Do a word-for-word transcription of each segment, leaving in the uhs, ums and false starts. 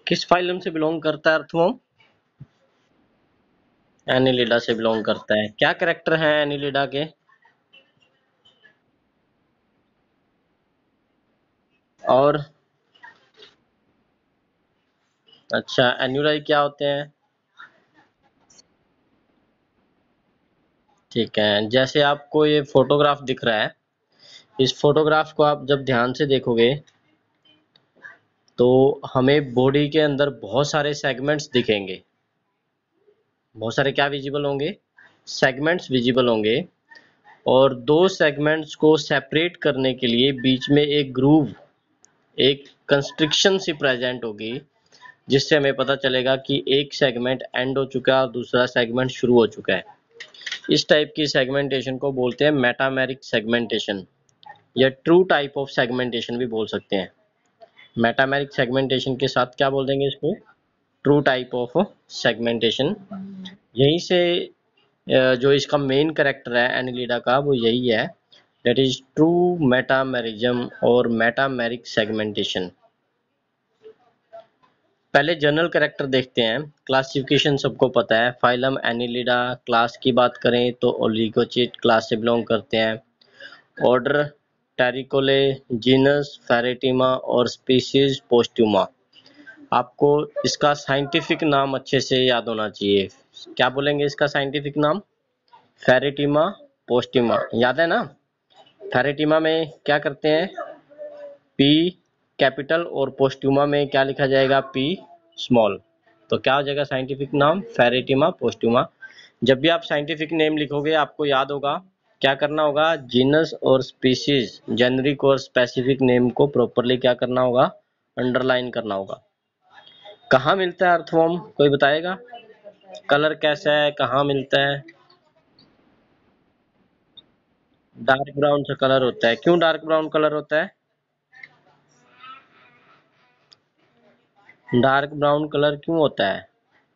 किस फाइलम से बिलोंग करता है अर्थवर्म? एनिलिडा से बिलोंग करता है। क्या कैरेक्टर है एनिलिडा के? और अच्छा, एन्यूराई क्या होते हैं? ठीक है, जैसे आपको ये फोटोग्राफ दिख रहा है, इस फोटोग्राफ को आप जब ध्यान से देखोगे तो हमें बॉडी के अंदर बहुत सारे सेगमेंट्स दिखेंगे। बहुत सारे क्या विजिबल होंगे? सेगमेंट्स विजिबल होंगे। और दो सेगमेंट्स को सेपरेट करने के लिए बीच में एक ग्रूव, एक कंस्ट्रिक्शन सी प्रेजेंट होगी, जिससे हमें पता चलेगा कि एक सेगमेंट एंड हो चुका है और दूसरा सेगमेंट शुरू हो चुका है। इस टाइप की सेगमेंटेशन को बोलते हैं मेटामेरिक सेगमेंटेशन, या ट्रू टाइप ऑफ सेगमेंटेशन भी बोल सकते हैं। मेटामेरिक सेगमेंटेशन के साथ क्या बोल देंगे इसको? True type of segmentation. यहीं से जो इसका मेन करेक्टर है एनिलिडा का, वो यही है, दैट इज ट्रू मेटामेरिज्म और मेटामेरिक सेगमेंटेशन। पहले जनरल कैरेक्टर देखते हैं। क्लासिफिकेशन सबको पता है, फाइलम एनिलिडा। क्लास की बात करें तो ओलिगोचिट क्लास से बिलोंग करते हैं। ऑर्डर टेरिकोले, जीनस फेरेटिमा और स्पीशीज पोस्ट्यूमा। आपको इसका साइंटिफिक नाम अच्छे से याद होना चाहिए। क्या बोलेंगे इसका साइंटिफिक नाम? फेरेटिमा पोस्ट्यूमा, याद है ना? फेरेटिमा में क्या करते हैं? पी कैपिटल, और पोस्ट्यूमा में क्या लिखा जाएगा? P small. तो क्या हो जाएगा साइंटिफिक नाम? Pheretima posthuma. जब भी आप साइंटिफिक नेम लिखोगे आपको याद होगा, क्या करना होगा? जीनस और स्पीशीज, जेनरिक और स्पेसिफिक नेम को प्रॉपरली क्या करना होगा? अंडरलाइन करना होगा। कहाँ मिलता है अर्थवर्म, कोई बताएगा? कलर कैसा है, कहाँ मिलता है? डार्क ब्राउन सा कलर होता है। क्यों डार्क ब्राउन कलर होता है? डार्क ब्राउन कलर क्यों होता है?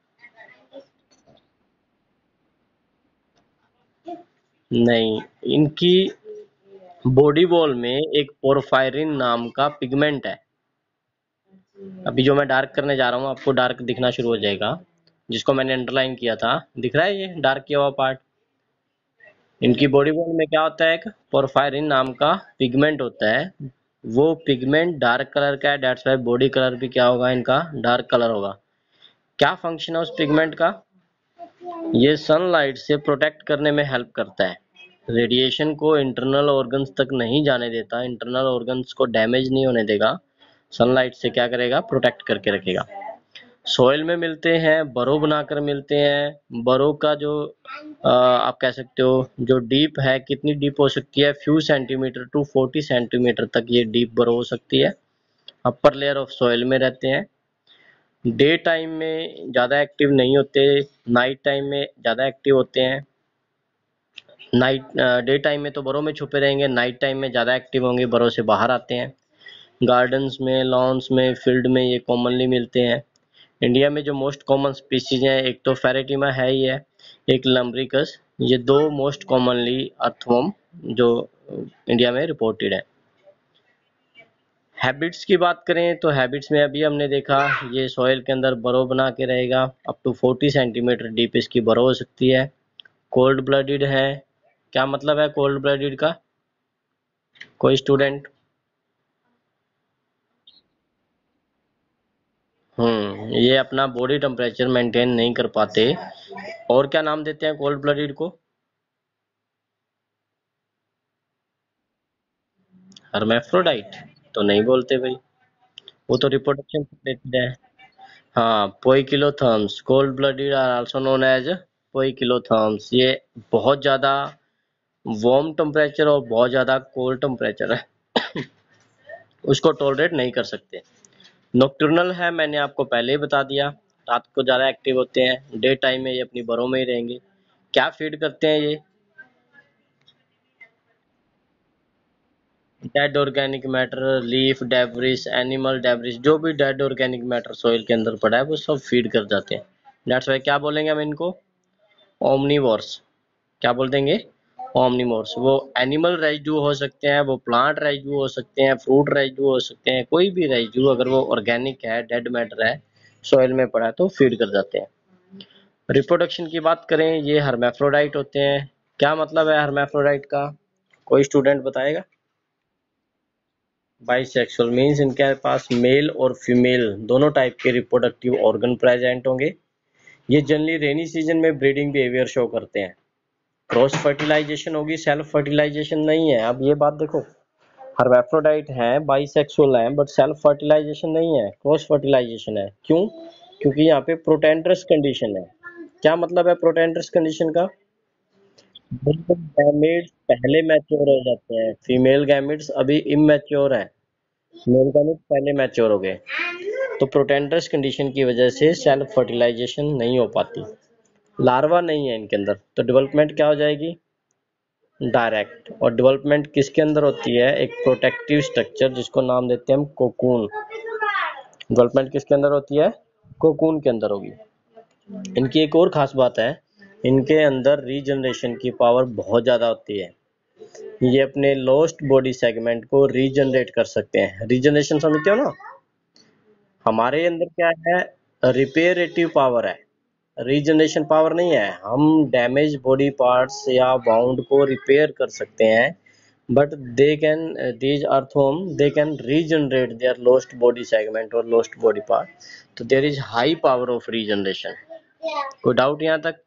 नहीं, इनकी बॉडी वॉल में एक पोरफायरिन नाम का पिगमेंट है। अभी जो मैं डार्क करने जा रहा हूँ आपको डार्क दिखना शुरू हो जाएगा, जिसको मैंने अंडरलाइन किया था। दिख रहा है ये डार्क किया हुआ पार्ट? इनकी बॉडी वॉल में क्या होता है? एक पोरफायरिन नाम का पिगमेंट होता है। वो पिगमेंट डार्क कलर का है, दैट्स वाई बॉडी कलर भी क्या होगा इनका? डार्क कलर होगा। क्या फंक्शन है उस पिगमेंट का? ये सनलाइट से प्रोटेक्ट करने में हेल्प करता है। रेडिएशन को इंटरनल ऑर्गन्स तक नहीं जाने देता, इंटरनल ऑर्गन्स को डैमेज नहीं होने देगा। सनलाइट से क्या करेगा? प्रोटेक्ट करके रखेगा। सॉइल में मिलते हैं, बरो बनाकर मिलते हैं। बरो का जो आ, आप कह सकते हो जो डीप है, कितनी डीप हो सकती है? Few centimetre to forty centimetre तक ये डीप बरो हो सकती है। अपर लेयर ऑफ सॉइल में रहते हैं। डे टाइम में ज़्यादा एक्टिव नहीं होते, नाइट टाइम में ज़्यादा एक्टिव होते हैं। नाइट डे टाइम में तो बरों में छुपे रहेंगे, नाइट टाइम में ज़्यादा एक्टिव होंगे, बरों से बाहर आते हैं। गार्डन्स में, लॉन्स में, फील्ड में ये कॉमनली मिलते हैं। इंडिया में जो मोस्ट कॉमन स्पीसीज हैं, एक तो फेरेटिमा है ही है, एक लम्ब्रिकस। ये दो मोस्ट कॉमनली अर्थवर्म जो इंडिया में रिपोर्टेड है। हैबिट्स की बात करें तो हैबिट्स में अभी हमने देखा, ये सॉइल के अंदर बरो बना के रहेगा। Up to forty centimetre deep इसकी बरो हो सकती है। कोल्ड ब्लडेड है। क्या मतलब है कोल्ड ब्लडेड का? कोई स्टूडेंट? हम्म ये अपना बॉडी टेम्परेचर मेंटेन नहीं कर पाते। और क्या नाम देते हैं कोल्ड ब्लडेड को? हर्मेफ्रोडाइट तो नहीं बोलते भाई, वो तो रिप्रोडक्शन से रिलेटेड है। हाँ, poikilotherms, cold blooded are also known as poikilotherms. ये बहुत ज़्यादा वार्म टेम्परेचर और बहुत ज़्यादा कोल्ड टेम्परेचर है, उसको टॉलरेट नहीं कर सकते। नॉकटर्नल है, मैंने आपको पहले ही बता दिया, रात को ज़्यादा एक्टिव होते हैं, डे टाइम में ये अपनी बरों में ही रहेंगे। क्या फीड करते हैं ये? Dead organic matter, leaf debris, animal debris, जो भी डेड ऑर्गेनिक मैटर सॉइल के अंदर पड़ा है वो सब फीड कर जाते हैं। दैट्स वाई क्या बोलेंगे हम इनको? ओमनीवोर्स। क्या बोल देंगे? ओमनीवोर्स। वो एनिमल रेजिड्यू हो सकते हैं, वो प्लांट रेजिड्यू हो सकते हैं, फ्रूट रेजिड्यू हो सकते हैं, कोई भी रेजिड्यू अगर वो ऑर्गेनिक है, डेड मैटर है, सॉइल में पड़ा है तो फीड कर जाते हैं। रिप्रोडक्शन की बात करें, ये हर्मेफ्रोडाइट होते हैं। क्या मतलब है हर्मेफ्रोडाइट का, कोई स्टूडेंट बताएगा? बाइसेक्सुअल मीन्स इनके पास मेल और फीमेल दोनों टाइप के रिप्रोडक्टिव ऑर्गन प्रेजेंट होंगे। ये जनरली रेनी सीजन में ब्रीडिंग बिहेवियर शो करते हैं। क्रॉस फर्टिलाइजेशन होगी, सेल्फ फर्टिलाइजेशन नहीं है। अब ये बात देखो, हर्मेफ्रोडाइट हैं, बाइसेक्सुअल हैं, बट सेल्फ फर्टिलाइजेशन नहीं है, क्रॉस फर्टिलाइजेशन है। क्यों? क्योंकि यहाँ पे प्रोटेंडरस कंडीशन है। क्या मतलब है प्रोटेंडरस कंडीशन का? गैमेट्स पहले मैच्योर हो जाते हैं, फीमेल गैमेट्स अभी इमैच्योर हैं, मेल गैमेट्स पहले मैच्योर हो गए। तो प्रोटेंडरस कंडीशन की वजह से सेल्फ फर्टिलाइजेशन नहीं हो पाती, लार्वा नहीं है इनके अंदर, तो डेवलपमेंट क्या हो जाएगी? डायरेक्ट। और डेवलपमेंट किसके अंदर होती है? एक प्रोटेक्टिव स्ट्रक्चर जिसको नाम देते हैं हम कोकून। डेवलपमेंट किसके अंदर होती है? कोकून के अंदर होगी। इनकी एक और खास बात है, इनके अंदर रीजनरेशन की पावर बहुत ज़्यादा होती है। ये अपने लॉस्ट बॉडी सेगमेंट को रीजनरेट कर सकते हैं। रीजनरेशन समझते हो ना? हमारे अंदर क्या है? रिपेयरेटिव पावर है, रीजनरेशन पावर नहीं है। हम डैमेज बॉडी पार्ट्स या बाउंड को रिपेयर कर सकते हैं, but they can these earthworm they can regenerate their lost body segment और लॉस्ट बॉडी पार्ट। तो there is high power of regeneration. कोई डाउट यहाँ तक?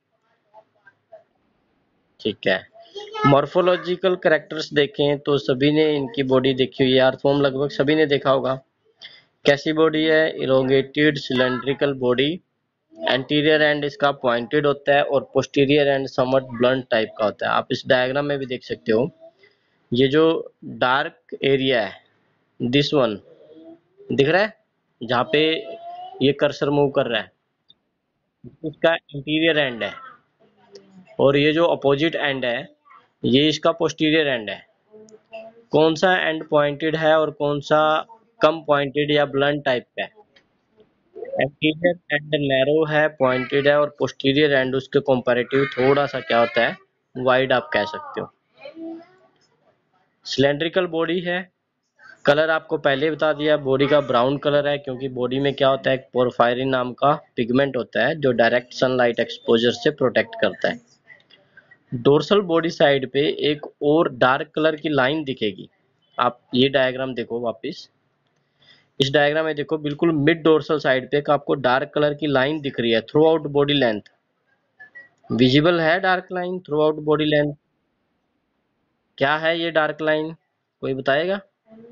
ठीक है। मॉर्फोलॉजिकल कैरेक्टर्स देखें तो सभी ने इनकी बॉडी देखी हुई है, अर्थवर्म लगभग सभी ने देखा होगा। कैसी बॉडी है? Elongated cylindrical body, anterior end इसका पॉइंटेड होता है और posterior end somewhat blunt type का होता है। आप इस डायग्राम में भी देख सकते हो, ये जो डार्क एरिया है, दिस वन दिख रहा है जहाँ पे ये कर्सर मूव कर रहा है, इसका इंटीरियर एंड है, और ये जो अपोजिट एंड है ये इसका पोस्टीरियर एंड है। कौन सा एंड पॉइंटेड है और कौन सा कम पॉइंटेड या ब्लंट टाइप का है? एंटीरियर एंड नैरो है, पॉइंटेड है, और पोस्टीरियर एंड उसके कंपैरेटिव थोड़ा सा क्या होता है? वाइड आप कह सकते हो। सिलेंड्रिकल बॉडी है, कलर आपको पहले ही बता दिया, बॉडी का ब्राउन कलर है, क्योंकि बॉडी में क्या होता है? एक पोरफायरिन नाम का पिगमेंट होता है जो डायरेक्ट सनलाइट एक्सपोजर से प्रोटेक्ट करता है। डोर्सल बॉडी साइड पे एक और डार्क कलर की लाइन दिखेगी। आप ये डायग्राम देखो वापस, इस डायग्राम में देखो, बिल्कुल मिड डोर्सल साइड पे एक आपको डार्क कलर की लाइन दिख रही है throughout body length. Visible है dark line throughout body length? क्या है ये डार्क लाइन, कोई बताएगा?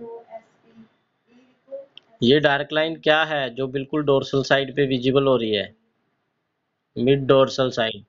ये डार्क लाइन क्या है जो बिल्कुल डोर्सल साइड पे विजिबल हो रही है? Mid dorsal side?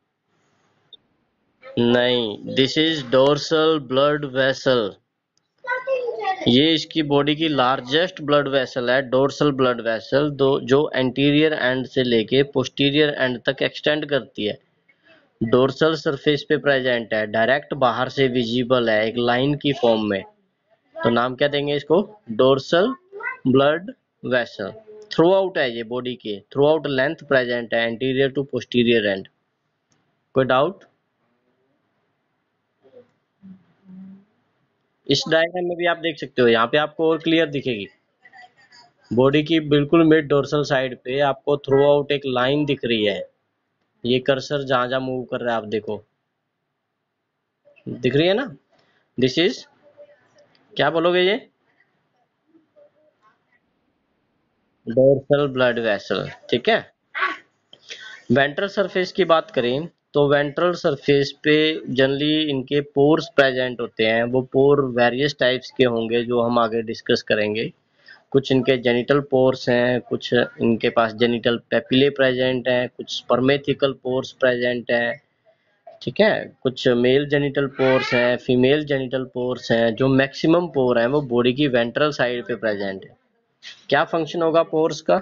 नहीं, this is dorsal blood vessel. ये इसकी बॉडी की लार्जेस्ट ब्लड वेसल है, डोर्सल ब्लड वेसल, दो जो एंटीरियर एंड से लेके पोस्टीरियर एंड तक एक्सटेंड करती है। डोर्सल सरफेस पे प्रेजेंट है, डायरेक्ट बाहर से विजिबल है एक लाइन की फॉर्म में। तो नाम क्या देंगे इसको? Dorsal blood vessel. Throughout है ये बॉडी के, थ्रू आउट लेंथ प्रेजेंट है, एंटीरियर टू पोस्टीरियर एंड। कोई डाउट? इस डायग्राम में भी आप देख सकते हो, यहाँ पे आपको और क्लियर दिखेगी। बॉडी की बिल्कुल मिड डोर्सल साइड पे आपको थ्रू आउट एक लाइन दिख रही है। ये कर्सर जहां जहां मूव कर रहा है आप देखो, दिख रही है ना? दिस इज, क्या बोलोगे ये? Dorsal blood vessel. ठीक है। वेंट्रल सरफेस की बात करें तो वेंट्रल सरफेस पे जनरली इनके पोर्स प्रेजेंट होते हैं। वो पोर वेरियस टाइप्स के होंगे जो हम आगे डिस्कस करेंगे। कुछ इनके जेनिटल पोर्स हैं, कुछ इनके पास जेनिटल पेपिले प्रेजेंट हैं, कुछ स्पर्मेथिकल पोर्स प्रेजेंट हैं। ठीक है। कुछ मेल जेनिटल पोर्स हैं, फीमेल जेनिटल पोर्स हैं। जो मैक्सिमम पोर हैं वो बॉडी की वेंट्रल साइड पे प्रेजेंट है। क्या फंक्शन होगा पोर्स का?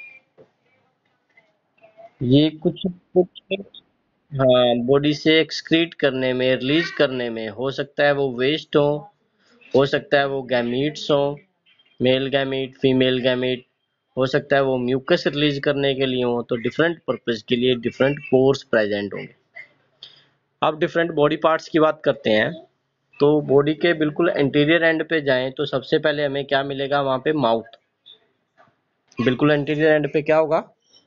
ये कुछ कुछ हाँ, बॉडी से एक्सक्रीट करने में, रिलीज करने में, हो सकता है वो वेस्ट हो हो सकता है वो गैमीट्स हो, मेल गैमीट, फीमेल गैमीट, हो सकता है वो म्यूकस रिलीज करने के लिए हो। तो डिफरेंट पर्पज के लिए डिफरेंट पोर्स प्रेजेंट होंगे। अब डिफरेंट बॉडी पार्ट्स की बात करते हैं तो बॉडी के बिल्कुल इंटीरियर एंड पे जाएं तो सबसे पहले हमें क्या मिलेगा? वहां पे माउथ। बिल्कुल इंटीरियर एंड पे क्या होगा?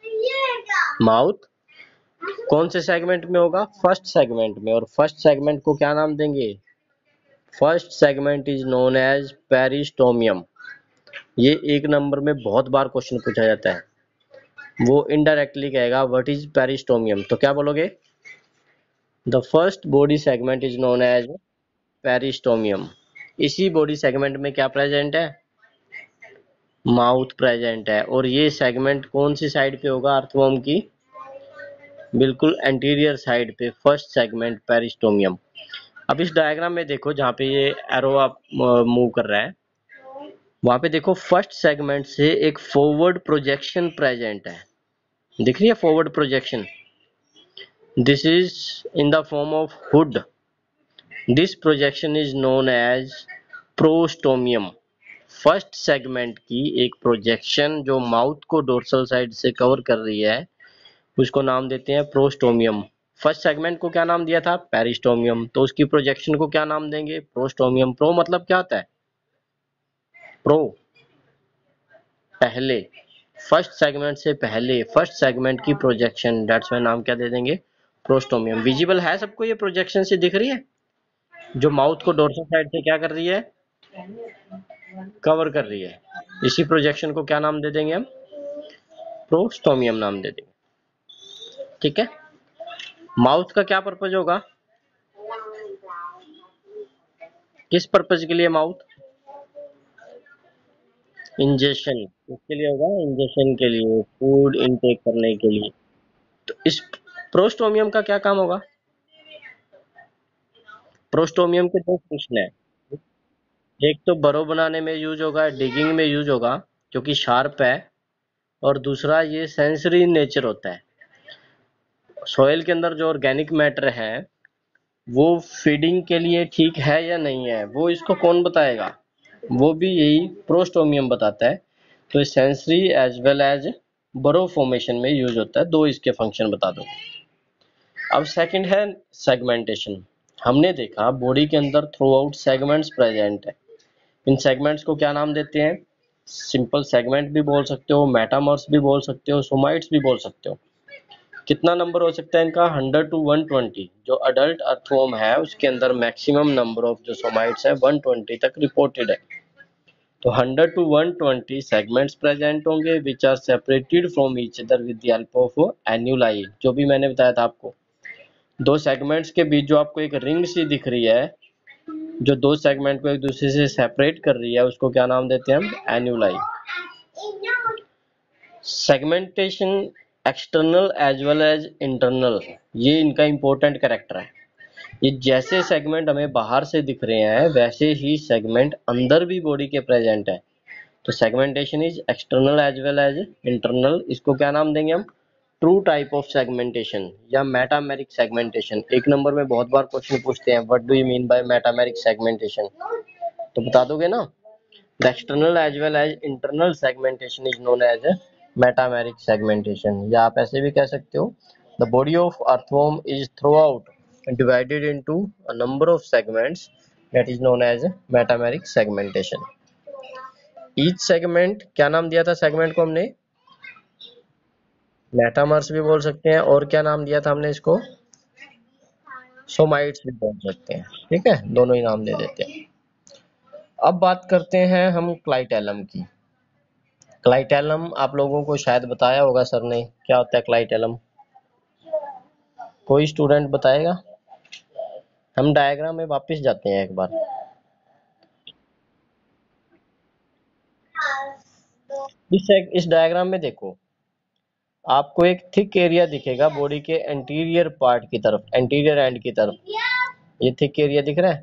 माउथ कौन से सेगमेंट में होगा? फर्स्ट सेगमेंट में। और फर्स्ट सेगमेंट को क्या नाम देंगे? First segment is known as peristomium. ये एक नंबर में बहुत बार क्वेश्चन पूछा जाता है। वो इनडायरेक्टली कहेगा व्हाट इज पेरिस्टोमियम, तो क्या बोलोगे? The first body segment is known as peristomium. इसी बॉडी सेगमेंट में क्या प्रेजेंट है? माउथ प्रेजेंट है। और ये सेगमेंट कौन सी साइड पे होगा अर्थवर्म की? बिल्कुल एंटीरियर साइड पे, फर्स्ट सेगमेंट पेरिस्टोमियम। अब इस डायग्राम में देखो, जहाँ पे ये एरो आप मूव कर रहा है, वहां पे देखो फर्स्ट सेगमेंट से एक फॉरवर्ड प्रोजेक्शन प्रेजेंट है। दिख रही है forward projection? This is in the form of hood. This projection is known as prostomium. First segment की एक प्रोजेक्शन जो माउथ को डोर्सल साइड से कवर कर रही है, उसको नाम देते हैं प्रोस्टोमियम। फर्स्ट सेगमेंट को क्या नाम दिया था? पेरिस्टोमियम। तो उसकी प्रोजेक्शन को क्या नाम देंगे? प्रोस्टोमियम। प्रो मतलब क्या होता है? प्रो पहले, फर्स्ट सेगमेंट से पहले, फर्स्ट सेगमेंट की प्रोजेक्शन, दैट्स वाई नाम क्या दे देंगे? प्रोस्टोमियम। विजिबल है सबको? ये प्रोजेक्शन से दिख रही है, जो माउथ को डोर्सल साइड से क्या कर रही है? कवर कर रही है। इसी प्रोजेक्शन को क्या नाम दे देंगे हम? प्रोस्टोमियम नाम दे देंगे। ठीक है। माउथ का क्या पर्पज होगा? किस पर्पज के लिए माउथ? इंजेशन। किसके लिए होगा? इंजेशन के लिए, फूड इनटेक करने के लिए। तो इस प्रोस्टोमियम का क्या काम होगा? प्रोस्टोमियम के दो फंक्शन है। एक तो बरो बनाने में यूज होगा, डिगिंग में यूज होगा क्योंकि शार्प है, और दूसरा ये सेंसरी नेचर होता है। सॉइल के अंदर जो ऑर्गेनिक मैटर है वो फीडिंग के लिए ठीक है या नहीं है, वो इसको कौन बताएगा? वो भी यही प्रोस्टोमियम बताता है। तो sensory as well as burrow formation में यूज होता है। दो इसके फंक्शन बता दो। अब सेकंड है सेगमेंटेशन। हमने देखा बॉडी के अंदर थ्रू आउट सेगमेंट्स प्रेजेंट है। इन सेगमेंट्स को क्या नाम देते हैं? सिंपल सेगमेंट भी बोल सकते हो, मेटामर्स भी बोल सकते हो, सोमाइट्स भी बोल सकते हो। कितना नंबर हो सकता है इनका? Hundred to one twenty. जो अडल्ट अर्थवर्म है उसके अंदर मैक्सिमम नंबर ऑफ जो सोमाइट्स है वन ट्वेंटी तक रिपोर्टेड है। तो hundred to one twenty segments present होंगे which are separated from each other with the help of annuli. जो भी मैंने बताया था आपको, दो सेगमेंट्स के बीच जो आपको एक रिंग सी दिख रही है, जो दो सेगमेंट को एक दूसरे से सेपरेट कर रही है, उसको क्या नाम देते हैं हम? Annuli. Segmentation external as well as internal, ये इनका इंपॉर्टेंट कैरेक्टर है। ये जैसे सेगमेंट हमें बाहर से दिख रहे हैं वैसे ही सेगमेंट अंदर भी बॉडी के प्रेजेंट है। तो segmentation is external as well as internal. इसको क्या नाम देंगे हम? ट्रू टाइप ऑफ सेगमेंटेशन या मेटामेरिक सेगमेंटेशन। एक नंबर में बहुत बार क्वेश्चन पूछते हैं what do you mean by metameric segmentation, तो बता दोगे ना? The external as well as internal segmentation is known as metameric segmentation. या आप ऐसे भी कह सकते हो the body of earthworm is throughout divided into a number of segments that is known as metameric segmentation. Each segment, क्या नाम दिया था सेगमेंट को हमने? मेटामर्स भी बोल सकते हैं, और क्या नाम दिया था हमने इसको? सोमाइट्स भी बोल सकते हैं। ठीक है, दोनों ही नाम दे देते हैं। अब बात करते हैं हम क्लाइटेलम की। क्लाइटेलम आप लोगों को शायद बताया होगा सर ने, क्या होता है क्लाइटेलम? कोई स्टूडेंट बताएगा? हम डायग्राम में वापस जाते हैं एक बार। इस इस डायग्राम में देखो, आपको एक थिक एरिया दिखेगा बॉडी के एंटीरियर पार्ट की तरफ, एंटीरियर एंड की तरफ। ये थिक एरिया दिख रहा है?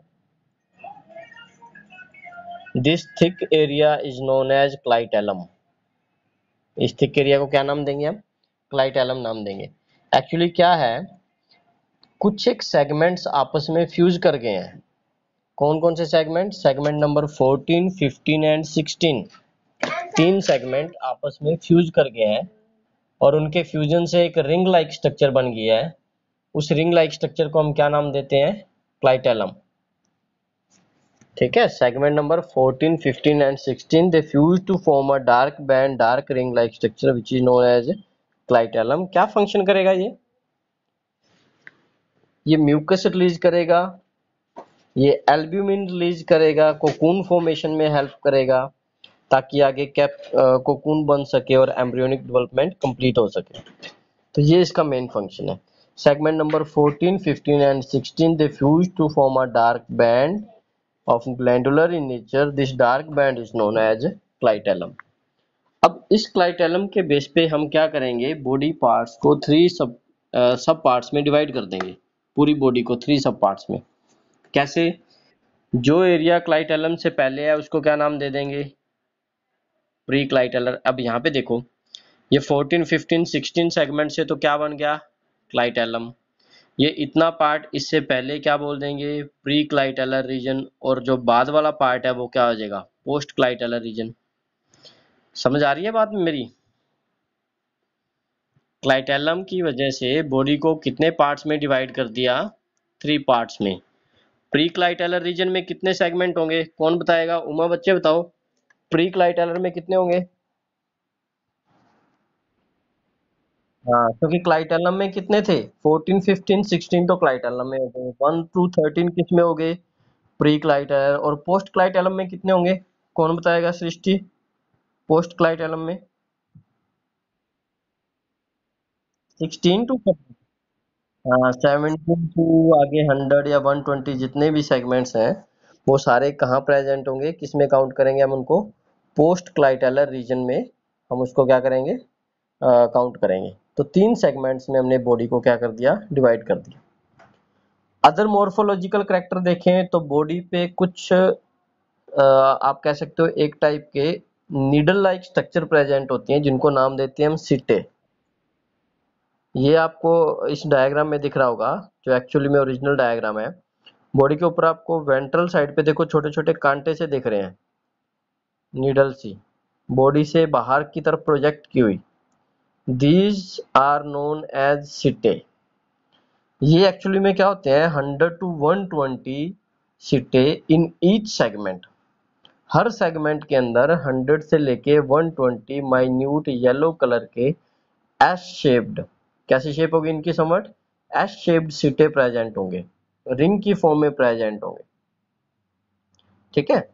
This thick area is known as clitellum. इस थिक एरिया को क्या नाम देंगे हम? क्लाइटेलम नाम देंगे। एक्चुअली क्या है, कुछ एक सेगमेंट्स आपस में फ्यूज कर गए हैं। कौन कौन से segment? Segment number fourteen, fifteen and sixteen. तीन सेगमेंट आपस में फ्यूज कर गए हैं और उनके फ्यूजन से एक रिंग लाइक स्ट्रक्चर बन गया है। उस रिंग लाइक स्ट्रक्चर को हम क्या नाम देते हैं? क्लाइटेलम। ठीक है, segment number fourteen, fifteen and sixteen they fuse to form a dark band, dark ring like structure which is known as clitellum क्या फंक्शन करेगा? ये ये म्यूकस रिलीज करेगा, ये एल्ब्यूमिन रिलीज करेगा, कोकून फॉर्मेशन में हेल्प करेगा ताकि आगे कैप कोकून बन सके और एम्ब्रियोनिक डेवलपमेंट कंप्लीट हो सके। तो ये इसका मेन फंक्शन है। Segment number fourteen, fifteen and sixteen they fuse to form a dark band of glandular in nature. This dark band is known as clitellum. अब इस क्लाइटेलम के बेस पे हम क्या करेंगे, बॉडी पार्ट्स को थ्री सब सब पार्ट्स में डिवाइड कर देंगे, पूरी बॉडी को थ्री सब पार्ट्स में। कैसे? जो एरिया क्लाइटेलम से पहले है उसको क्या नाम दे देंगे? Pre clitellar. अब यहाँ पे देखो, ये फोर्टीन, फिफ्टीन, सिक्सटीन सेगमेंट से तो क्या बन गया? क्लाइटेलम। ये इतना पार्ट इससे पहले क्या बोल देंगे? Pre clitellar region. और जो बाद वाला पार्ट है वो क्या हो जाएगा? Post clitellar region. समझ आ रही है बात मेरी? क्लाइटेलम की वजह से बॉडी को कितने पार्ट्स में डिवाइड कर दिया? थ्री पार्ट्स में। प्री क्लाइटेलर रीजन में कितने सेगमेंट होंगे? कौन बताएगा? उमा, बच्चे बताओ, प्री क्लाइटेलर में कितने होंगे? हाँ, क्योंकि क्लाइटेलम में कितने थे? फोर्टीन, फिफ्टीन, सिक्सटीन तो क्लाइटेलम में हो गए, वन टू थर्टीन किस में हो गए? Pre clitellar. और पोस्ट क्लाइटेलम में कितने होंगे? कौन बताएगा? सृष्टि, पोस्ट क्लाइटेलम में सिक्सटीन टू, हाँ, सेवनटीन टू आगे हंड्रेड या वन ट्वेंटी जितने भी सेगमेंट्स हैं वो सारे कहाँ प्रेजेंट होंगे, किस में काउंट करेंगे हम उनको? पोस्ट क्लाइटेलर रीजन में हम उसको क्या करेंगे? काउंट करेंगे। तो तीन सेगमेंट्स में हमने बॉडी को क्या कर दिया? डिवाइड कर दिया। अदर मोर्फोलॉजिकल करेक्टर देखें तो बॉडी पे कुछ आ, आप कह सकते हो एक टाइप के नीडल लाइक स्ट्रक्चर प्रेजेंट होती हैं जिनको नाम देते हैं हम सिटे। ये आपको इस डायग्राम में दिख रहा होगा, जो एक्चुअली में ओरिजिनल डायग्राम है। बॉडी के ऊपर आपको वेंट्रल साइड पे देखो छोटे छोटे कांटे से दिख रहे हैं, नीडल सी, बॉडी से बाहर की तरफ प्रोजेक्ट की हुई। These are known as setae. ये एक्चुअली में क्या होते हैं? Hundred to one twenty setae in each segment. हर सेगमेंट के अंदर हंड्रेड से लेके one twenty minute yellow colour के एस शेप्ड, कैसी शेप होगी इनकी समझ? एस शेप्ड सिटे प्रेजेंट होंगे, रिंग की फॉर्म में प्रेजेंट होंगे। ठीक है?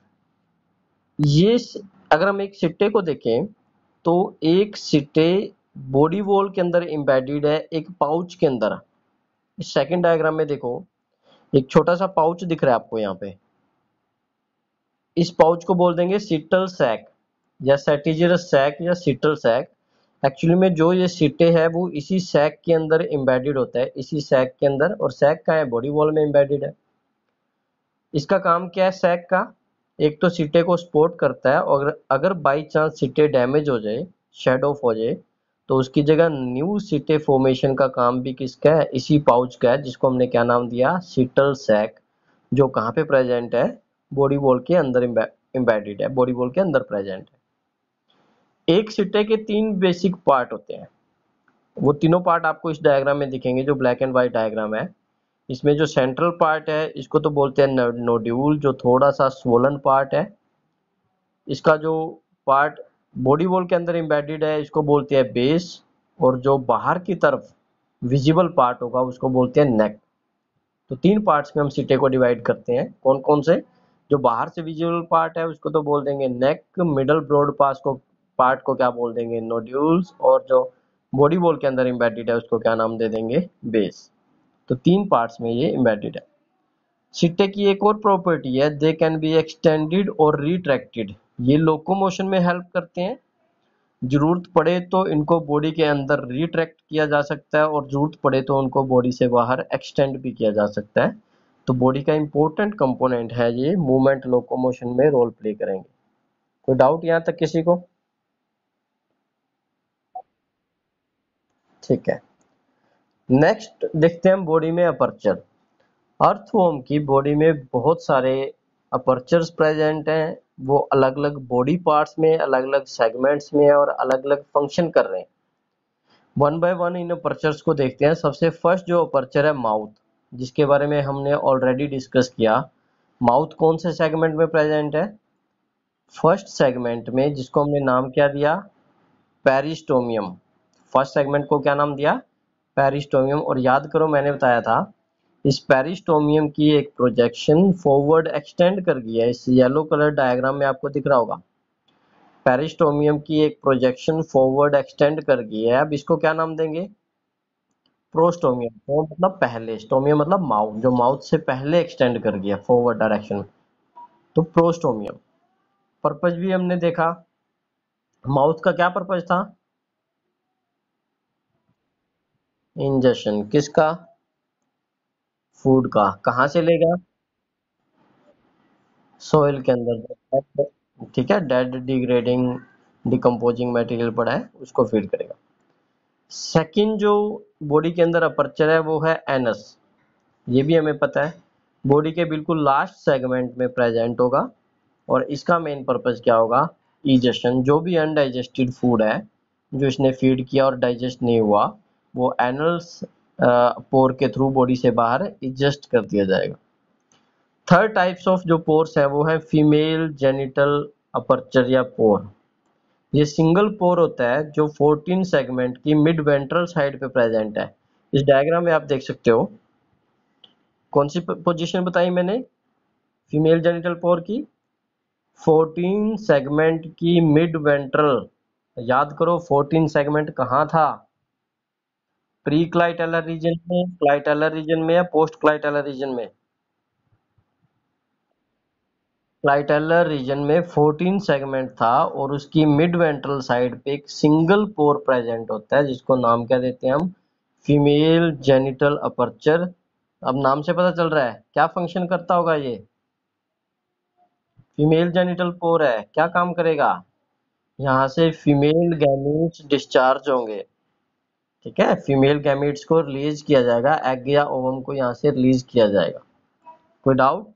ये अगर हम एक सिट्टे को देखें तो एक सिट्टे बॉडी वॉल के अंदर एम्बेडेड है, एक पाउच के अंदर। इस सेकंड डायग्राम में देखो, एक छोटा सा पाउच दिख रहा है आपको यहाँ पे। इस पाउच को बोल देंगे सिटल सैक या सेटिजरस सैक या सिटल सैक। एक्चुअली में जो ये सिटे है वो इसी सैक के अंदर एम्बेडेड होता है, इसी सैक के अंदर। और सैक का है? बॉडी वॉल में एम्बेडेड है। इसका काम क्या है सैक का? एक तो सिटे को सपोर्ट करता है, और अगर बाई चांस सिटे डैमेज हो जाए, शेड ऑफ हो जाए, तो उसकी जगह न्यू सिटे फॉर्मेशन का काम भी किसका है? इसी पाउच का है, जिसको हमने क्या नाम दिया? Setal sac. जो कहाँ पे प्रेजेंट है? बॉडी वॉल के अंदर एम्बेडेड है, बॉडी वॉल के अंदर प्रेजेंट है। एक सिटे के तीन बेसिक पार्ट होते हैं, वो तीनों पार्ट आपको इस डायग्राम में दिखेंगे, जो ब्लैक एंड व्हाइट डायग्राम है। इसमें जो सेंट्रल पार्ट है इसको तो बोलते हैं नोड्यूल, जो थोड़ा सा स्वोलन पार्ट है। इसका जो पार्ट बॉडी वॉल के अंदर एम्बेडेड है इसको बोलते हैं बेस। और जो बाहर की तरफ विजिबल पार्ट होगा उसको बोलते हैं नेक। तो तीन पार्ट्स में हम सिटे को डिवाइड करते हैं। कौन कौन से? जो बाहर से विजिबल पार्ट है उसको तो बोल देंगे नेक, मिडल ब्रॉड पास को पार्ट को क्या बोल देंगे? नोड्यूल्स। और जो बॉडी वॉल के अंदर एम्बेडेड है उसको क्या नाम दे देंगे? बेस। तो तीन पार्ट्स में ये एम्बेडेड है। सिट्टे की एक और प्रॉपर्टी है, दे कैन बी एक्सटेंडेड और रिट्रैक्टेड। ये लोकोमोशन में हेल्प करते हैं। जरूरत पड़े तो इनको बॉडी के अंदर रिट्रैक्ट किया जा सकता है, और जरूरत पड़े तो उनको बॉडी से बाहर एक्सटेंड भी किया जा सकता है। तो बॉडी का इंपॉर्टेंट कंपोनेंट है ये, मूवमेंट लोकोमोशन में रोल प्ले करेंगे। कोई डाउट यहाँ तक किसी को? ठीक है, नेक्स्ट देखते हैं हम बॉडी में अपर्चर। अर्थवर्म की बॉडी में बहुत सारे अपर्चर्स प्रेजेंट हैं। वो अलग अलग बॉडी पार्ट्स में, अलग अलग सेगमेंट्स में और अलग अलग फंक्शन कर रहे हैं। वन बाय वन इन अपर्चर्स को देखते हैं। सबसे फर्स्ट जो अपर्चर है माउथ, जिसके बारे में हमने ऑलरेडी डिस्कस किया। माउथ कौन से सेगमेंट में प्रेजेंट है? फर्स्ट सेगमेंट में, जिसको हमने नाम क्या दिया? पेरिस्टोमियम। फर्स्ट सेगमेंट को क्या नाम दिया? पेरिस्टोमियम। और याद करो मैंने बताया था इस पेरिस्टोमियम की एक प्रोजेक्शन फॉरवर्ड एक्सटेंड कर गई है। इस येलो कलर डायग्राम में आपको दिख रहा होगा पेरिस्टोमियम की एक प्रोजेक्शन फॉरवर्ड एक्सटेंड कर गई है। अब इसको क्या नाम देंगे? प्रोस्टोमियम। तो मतलब पहले, स्टोमियम मतलब माउथ, जो माउथ से पहले एक्सटेंड कर गया फॉरवर्ड डायरेक्शन में, तो प्रोस्टोमियम। पर्पज भी हमने देखा, माउथ का क्या पर्पज था? इंजेक्शन। किसका? फूड का। कहाँ से लेगा? सोइल के अंदर। ठीक है, डेड डिग्रेडिंग डिकम्पोजिंग मटेरियल पड़ा है उसको फीड करेगा। सेकंड जो बॉडी के अंदर अपर्चर है वो है एनस। ये भी हमें पता है बॉडी के बिल्कुल लास्ट सेगमेंट में प्रेजेंट होगा और इसका मेन पर्पज क्या होगा? इजेशन। जो भी अनडाइजेस्टेड फूड है जो इसने फीड किया और डाइजेस्ट नहीं हुआ वो एनल्स पोर के थ्रू बॉडी से बाहर इजेस्ट कर दिया जाएगा। थर्ड टाइप्स ऑफ जो पोर्स है वो है फीमेल जेनिटल अपर्चर या पोर। ये सिंगल पोर होता है जो फोर्टीन सेगमेंट की मिड वेंट्रल साइड पे प्रेजेंट है। इस डायग्राम में आप देख सकते हो कौन सी पोजीशन बताई मैंने फीमेल जेनिटल पोर की? फोर्टीन सेगमेंट की मिड वेंट्रल। याद करो फोर्टीन सेगमेंट कहाँ था? प्री क्लाइटेलर रीजन में, क्लाइटेलर रीजन में या पोस्ट क्लाइटेलर रीजन में? क्लाइटेलर रीजन में फोर्टीन सेगमेंट था और उसकी मिड वेंट्रल साइड पे एक सिंगल पोर प्रेजेंट होता है जिसको नाम क्या देते हैं हम? Female genital aperture. अब नाम से पता चल रहा है क्या फंक्शन करता होगा ये? फीमेल जेनिटल पोर है, क्या काम करेगा? यहाँ से फीमेल गैमीट्स डिस्चार्ज होंगे। ठीक है, फीमेल गैमीट्स को रिलीज किया जाएगा, एग या ओवम को यहाँ से रिलीज किया जाएगा। कोई डाउट?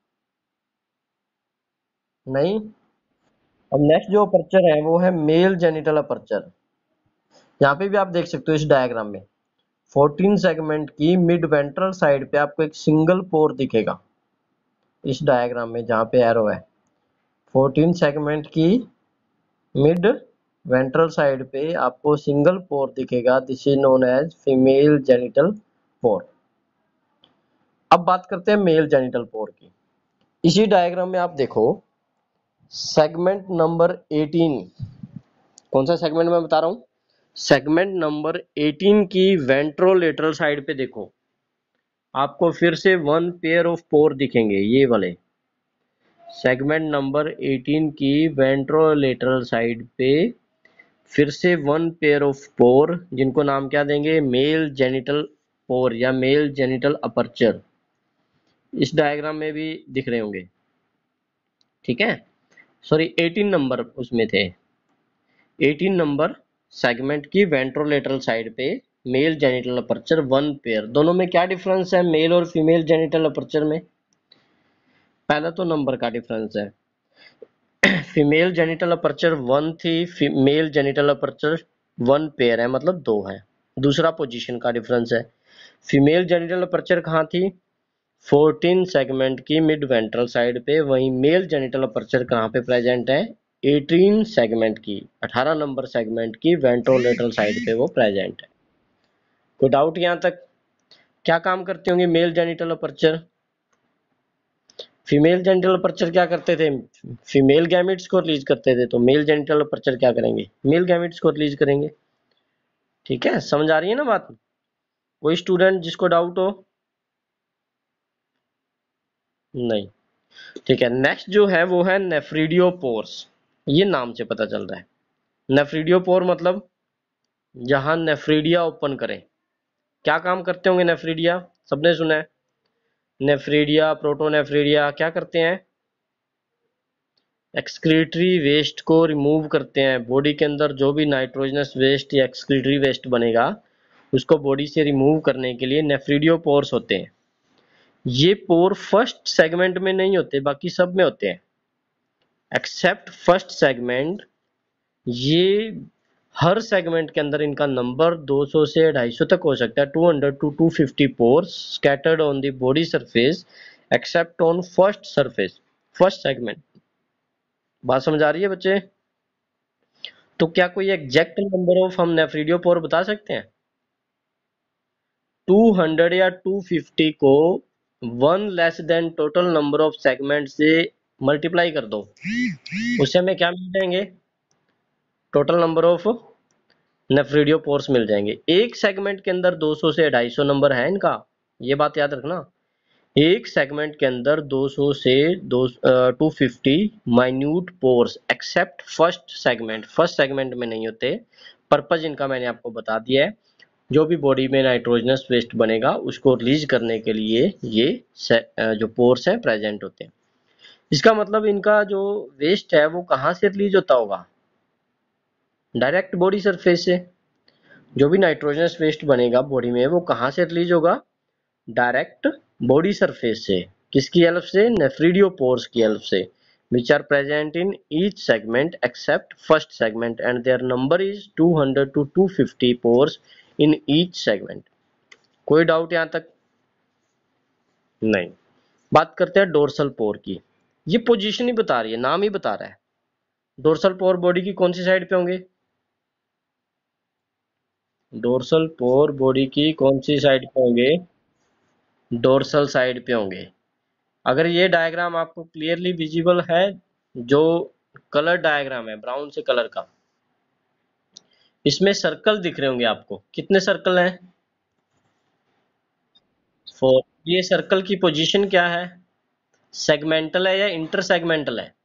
नहीं। अब नेक्स्ट जो अपर्चर है वो है मेल जेनिटल अपर्चर। यहाँ पे भी आप देख सकते हो इस डायग्राम में फोर्टीन सेगमेंट की मिड वेंट्रल साइड पे आपको एक सिंगल पोर दिखेगा। इस डायग्राम में जहाँ पे एरो है फोर्टीन सेगमेंट की मिड वेंट्रल साइड पे आपको सिंगल पोर दिखेगा। This is known as female genital pore. अब बात करते हैं मेल जेनिटल पोर की। इसी डायग्राम में आप देखो सेगमेंट नंबर एटीन। कौन सा सेगमेंट मैं बता रहा हूं? सेगमेंट नंबर एटीन की वेंट्रोलेटरल साइड पे देखो आपको फिर से वन पेयर ऑफ पोर दिखेंगे, ये वाले। सेगमेंट नंबर एटीन की वेंट्रोलेटरल साइड पे फिर से वन पेयर ऑफ पोर जिनको नाम क्या देंगे? मेल जेनिटल पोर या मेल जेनिटल अपर्चर। इस डायग्राम में भी दिख रहे होंगे। ठीक है, सॉरी एटीन नंबर उसमें थे। एटीन नंबर सेगमेंट की वेंट्रोलेटरल साइड पे male genital aperture one pair. दोनों में क्या डिफरेंस है मेल और फीमेल जेनिटल अपर्चर में? पहला तो नंबर का डिफरेंस है। फीमेल जेनिटल अपर्चर वन थी, male genital aperture one pair है, मतलब दो है। दूसरा पोजीशन का डिफरेंस है। फीमेल जेनिटल अपर्चर कहाँ थी? फोर्टीन सेगमेंट की मिड वेंट्रल साइड पे। वहीं मेल जेनिटल अपर्चर कहाँ पे प्रेजेंट है? एटीन सेगमेंट की, अठारह नंबर सेगमेंट की वेंट्रोलेटरल साइड पे वो प्रेजेंट है। कोई डाउट यहाँ तक? क्या काम करते होंगे male genital aperture? Female genital aperture क्या करते थे? फीमेल गैमेट्स को रिलीज करते थे, तो मेल जेनिटल अपर्चर क्या करेंगे? मेल गैमेट्स को रिलीज करेंगे। ठीक है, समझ आ रही है ना बात? कोई स्टूडेंट जिसको डाउट हो? नहीं। ठीक है, नेक्स्ट जो है वो है नेफ्रिडियोपोर्स। ये नाम से पता चल रहा है। नेफ्रिडियोपोर मतलब जहां नेफ्रीडिया ओपन करें। क्या काम करते होंगे नेफ्रीडिया? सबने सुना है नेफ्रीडिया, प्रोटोनेफ्रीडिया क्या करते हैं? एक्सक्रीटरी वेस्ट को रिमूव करते हैं। बॉडी के अंदर जो भी नाइट्रोजनस वेस्ट या एक्सक्रीटरी वेस्ट बनेगा उसको बॉडी से रिमूव करने के लिए नेफ्रिडियोपोर्स होते हैं। ये पोर फर्स्ट सेगमेंट में नहीं होते, बाकी सब में होते हैं एक्सेप्ट फर्स्ट सेगमेंट। ये हर सेगमेंट के अंदर इनका नंबर दो सौ से दो सौ पचास तक हो सकता है, दो सौ टू दो सौ पचास pores scattered on the body surface except on first surface, first segment. बात समझ आ रही है बच्चे? तो क्या कोई एग्जैक्ट नंबर ऑफ हम नेफ्रिडियोपोर बता सकते हैं? टू हंड्रेड या टू फिफ्टी को one less than total number of segment से मल्टीप्लाई कर दो, उससे हमें क्या मिल जाएंगे? टोटल नंबर ऑफ नेफ्रिडियोपोर्स मिल जाएंगे। एक सेगमेंट के अंदर दो सौ से ढाई सौ नंबर है इनका, ये बात याद रखना। एक सेगमेंट के अंदर दो सौ से दो two fifty minute pores except first segment, first segment में नहीं होते। पर्पज इनका मैंने आपको बता दिया है। जो भी बॉडी में नाइट्रोजनस वेस्ट बनेगा उसको रिलीज करने के लिए ये जो पोर्स हैं प्रेजेंट होते हैं। इसका मतलब इनका जो वेस्ट है वो कहाँ से रिलीज होता होगा? डायरेक्ट बॉडी सरफेस से। जो भी नाइट्रोजनस वेस्ट बनेगा बॉडी में वो कहाँ से रिलीज होगा? डायरेक्ट बॉडी सरफेस से। किसकी हेल्प से? नेफ्रिडियोपोर्स की हेल्प से, which are present in each segment except first segment and their number is two hundred to two fifty pores in each segment। कोई डाउट यहां तक? नहीं। बात करते हैं डोर्सल पोर की। ये पोजीशन ही बता रही है, नाम ही बता रहा है। डोर्सल पोर बॉडी की कौन सी साइड पे होंगे? डोर्सल पोर बॉडी की कौन सी साइड पे होंगे? डोर्सल साइड पे होंगे। अगर ये डायग्राम आपको क्लियरली विजिबल है, जो कलर डायग्राम है ब्राउन से कलर का, इसमें सर्कल दिख रहे होंगे आपको। कितने सर्कल हैं? फोर। ये सर्कल की पोजीशन क्या है? सेगमेंटल है या इंटर सेगमेंटल है?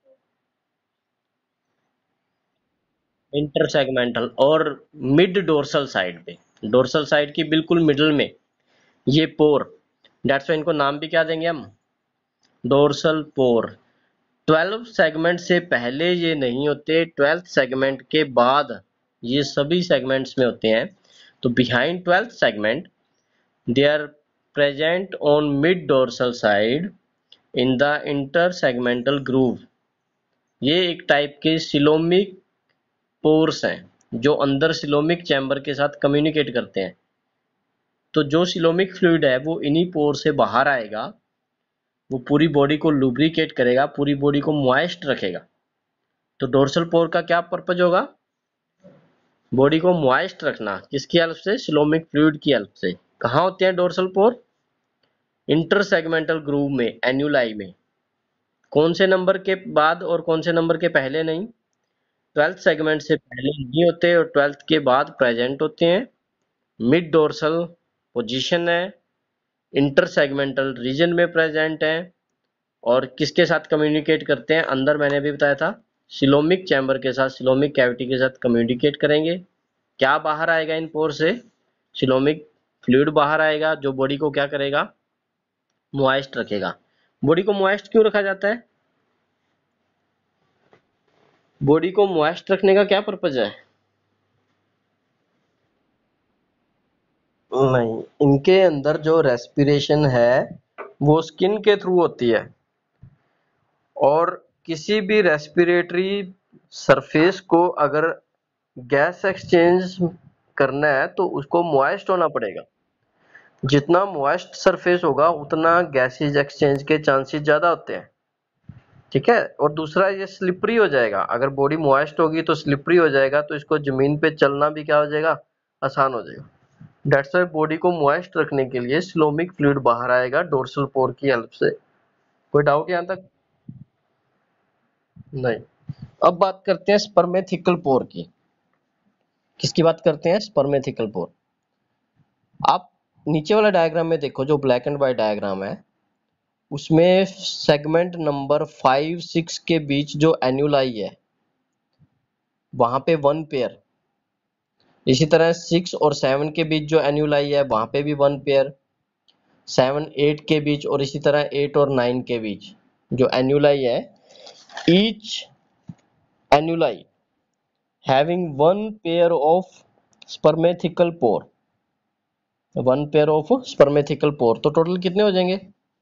Inter segmental. और मिड डोर्सल साइड पे, डोर्सल साइड की बिल्कुल मिडल में ये पोर, डेट्स वाई इनको नाम भी क्या देंगे हम? डोर्सल पोर। ट्वेल्व सेगमेंट से पहले ये नहीं होते, ट्वेल्थ सेगमेंट के बाद ये सभी सेगमेंट्स में होते हैं। तो behind twelfth segment they are present on mid dorsal side in the inter segmental groove. ये एक टाइप के सिलोमिक पोर्स हैं जो अंदर सिलोमिक चैम्बर के साथ कम्युनिकेट करते हैं। तो जो सिलोमिक फ्लूइड है वो इन्हीं पोर से बाहर आएगा, वो पूरी बॉडी को लुब्रिकेट करेगा, पूरी बॉडी को मॉइस्ट रखेगा। तो डोर्सल पोर का क्या पर्पज होगा? बॉडी को मॉइस्ट रखना। किसकी हेल्प से? सिलोमिक फ्लूइड की हेल्प से। कहाँ होते हैं dorsal pore? Inter segmental groove में, एन्यूलाई में। कौन से नंबर के बाद और कौन से नंबर के पहले नहीं? ट्वेल्थ सेगमेंट से पहले नहीं होते और ट्वेल्थ के बाद प्रेजेंट होते हैं। मिड डोर्सल पोजीशन है, इंटर सेगमेंटल रीजन में प्रेजेंट है। और किसके साथ कम्युनिकेट करते हैं? अंदर मैंने भी बताया था, सिलोमिक चैम्बर के साथ, सिलोमिक कैविटी के साथ कम्युनिकेट करेंगे। क्या बाहर आएगा इन पोर से? सिलोमिक फ्लूइड बाहर आएगा जो बॉडी को क्या करेगा? मॉइस्ट रखेगा। बॉडी को मॉइस्ट क्यों रखा जाता है? बॉडी को मॉइस्ट रखने का क्या पर्पज है? नहीं, इनके अंदर जो रेस्पिरेशन है वो स्किन के थ्रू होती है, और किसी भी रेस्पिरेटरी सरफेस को अगर गैस एक्सचेंज करना है तो उसको मॉइस्ट होना पड़ेगा। जितना मॉइस्ट सरफेस होगा उतना गैसेज एक्सचेंज के चांसेस ज्यादा होते हैं। ठीक है। और दूसरा, ये स्लिपरी हो जाएगा। अगर बॉडी मॉइस्ट होगी तो स्लिपरी हो जाएगा, तो इसको जमीन पे चलना भी क्या हो जाएगा? आसान हो जाएगा। डेट्स वाई बॉडी को मॉइस्ट रखने के लिए सिलोमिक फ्लूइड बाहर आएगा डोर्सल पोर की हेल्प से। कोई डाउट यहां तक? नहीं। अब बात करते हैं स्पर्मेथिकल पोर की। किसकी बात करते हैं? स्पर्मेथिकल पोर। आप नीचे वाला डायग्राम में देखो, जो ब्लैक एंड व्हाइट डायग्राम है उसमें सेगमेंट नंबर फाइव सिक्स के बीच जो एन्यूलाई है वहां पे वन पेयर, इसी तरह सिक्स और सेवन के बीच जो एन्यूलाई है वहां पे भी वन पेयर, सेवन एट के बीच, और इसी तरह एट और नाइन के बीच जो एन्यूलाई है, each annuli having one pair of spermathecal pore, one pair of spermathecal pore. तो टोटल कितने हो जाएंगे?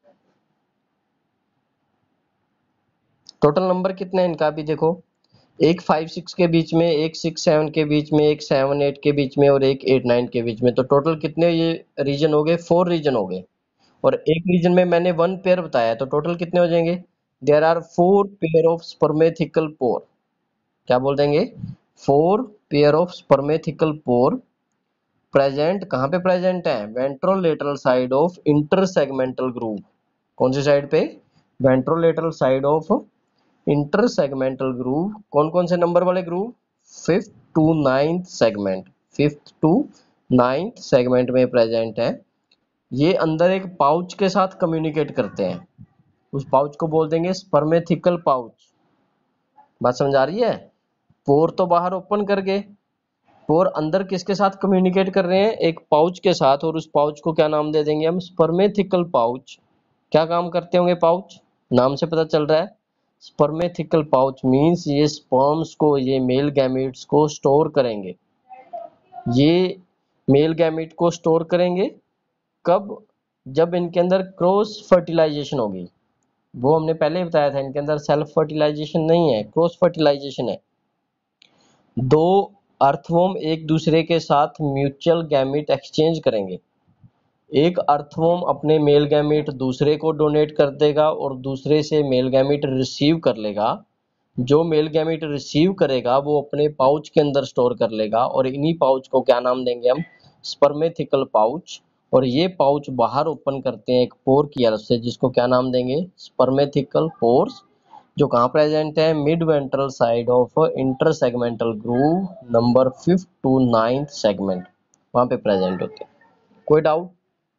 टोटल नंबर कितने हैं इनका भी देखो, एक फाइव सिक्स के बीच में, एक सिक्स सेवन के बीच में, एक सेवन एट के बीच में, और एक एट नाइन के बीच में। तो टोटल कितने ये रीजन हो गए? फोर रीजन हो गए। और एक रीजन में मैंने वन पेयर बताया, तो टोटल कितने हो जाएंगे? There are four pair of spermathecal pore. क्या बोल देंगे? Four pair of spermathecal pore present, कहाँ पे प्रेजेंट है? Ventrolateral side of intersegmental groove. कौन सी साइड पे? Ventrolateral side of intersegmental groove. कौन कौन से नंबर वाले groove? Fifth to ninth segment, fifth to ninth segment में प्रेजेंट है। ये अंदर एक पाउच के साथ कम्युनिकेट करते हैं, उस पाउच को बोल देंगे स्पर्मेथिकल पाउच। बात समझ आ रही है? पोर तो बाहर ओपन कर गए, पोर अंदर किसके साथ कम्युनिकेट कर रहे हैं? एक पाउच के साथ, और उस पाउच को क्या नाम दे देंगे हम? Spermathecal pouch. क्या काम करते होंगे पाउच? नाम से पता चल रहा है। स्पर्मेथिकल पाउच मींस ये स्पर्म्स को, ये मेल गैमेट्स को स्टोर करेंगे। ये मेल गैमेट को स्टोर करेंगे कब? जब इनके अंदर क्रॉस फर्टिलाइजेशन होगी। वो हमने पहले ही बताया था, इनके अंदर सेल्फ फर्टिलाइजेशन नहीं है, क्रॉस फर्टिलाइजेशन है। दो अर्थवॉर्म एक दूसरे के साथ म्यूचुअल गैमेट एक्सचेंज करेंगे। एक अर्थवॉर्म अपने मेल गैमेट दूसरे को डोनेट कर देगा और दूसरे से मेल गैमेट रिसीव कर लेगा। जो मेल गैमेट रिसीव करेगा वो अपने पाउच के अंदर स्टोर कर लेगा, और इन्हीं पाउच को क्या नाम देंगे हम? Spermathecal pouch. और ये पाउच बाहर ओपन करते हैं एक पोर की हेल्प से, जिसको क्या नाम देंगे? स्पर्मेथिकल पोर्स, जो कहाँ प्रेजेंट है? Mid ventral side of intersegmental groove number fifth to ninth segment, वहां पे प्रेजेंट होते हैं। कोई डाउट?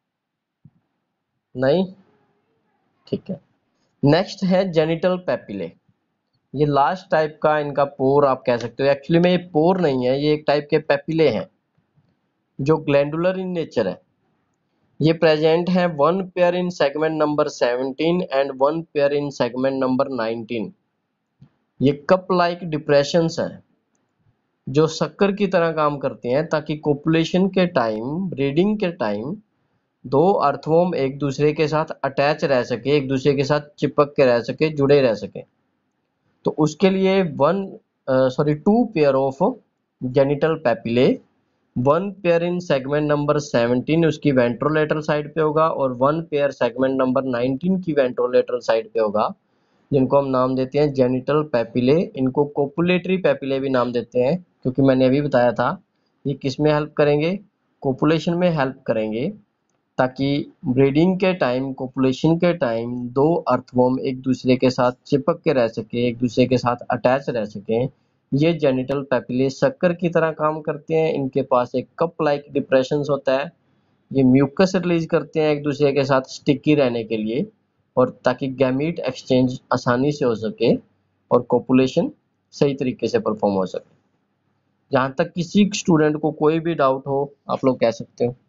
नहीं? ठीक है। नेक्स्ट है जेनिटल पेपिले। ये लास्ट टाइप का इनका पोर आप कह सकते हो। एक्चुअली में ये पोर नहीं है, ये एक टाइप के पेपिले हैं जो ग्लैंडुलर इन नेचर है। ये प्रेजेंट है one pair in segment number seventeen and one pair in segment number nineteen. ये कप लाइक डिप्रेशंस हैं जो शक्कर की तरह काम करते हैं, ताकि कोपुलेशन के टाइम, ब्रीडिंग के टाइम दो अर्थवॉर्म एक दूसरे के साथ अटैच रह सके, एक दूसरे के साथ चिपक के रह सके, जुड़े रह सके। तो उसके लिए one sorry two pair of genital papillae, one pair in segment number seventeen उसकी वेंट्रोलेटरल साइड पे होगा, और one pair segment number nineteen की वेंट्रोलेटरल साइड पे होगा, जिनको हम नाम देते हैं जेनिटल पेपिले। इनको कोपुलेटरी पेपिले भी नाम देते हैं, क्योंकि मैंने अभी बताया था ये किस में हेल्प करेंगे? कोपुलेशन में हेल्प करेंगे, ताकि ब्रीडिंग के टाइम, कोपुलेशन के टाइम दो अर्थवॉर्म एक दूसरे के साथ चिपक के रह सके, एक दूसरे के साथ अटैच रह सके। ये जेनिटल पेपिले शक्कर की तरह काम करते हैं। इनके पास एक कप लाइक डिप्रेशन होता है। ये म्यूकस रिलीज करते हैं एक दूसरे के साथ स्टिकी रहने के लिए, और ताकि गैमीट एक्सचेंज आसानी से हो सके और कोपुलेशन सही तरीके से परफॉर्म हो सके। जहां तक किसी स्टूडेंट को कोई भी डाउट हो, आप लोग कह सकते हो।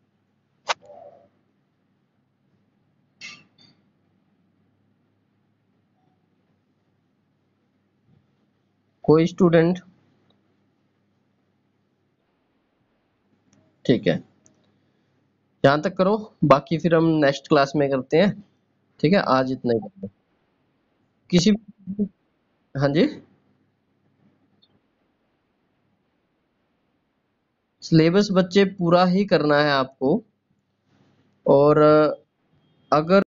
कोई स्टूडेंट? ठीक है, यहाँ तक करो, बाकी फिर हम नेक्स्ट क्लास में करते हैं। ठीक है, आज इतना ही करते हैं। किसी, हाँ जी, सिलेबस बच्चे पूरा ही करना है आपको। और अगर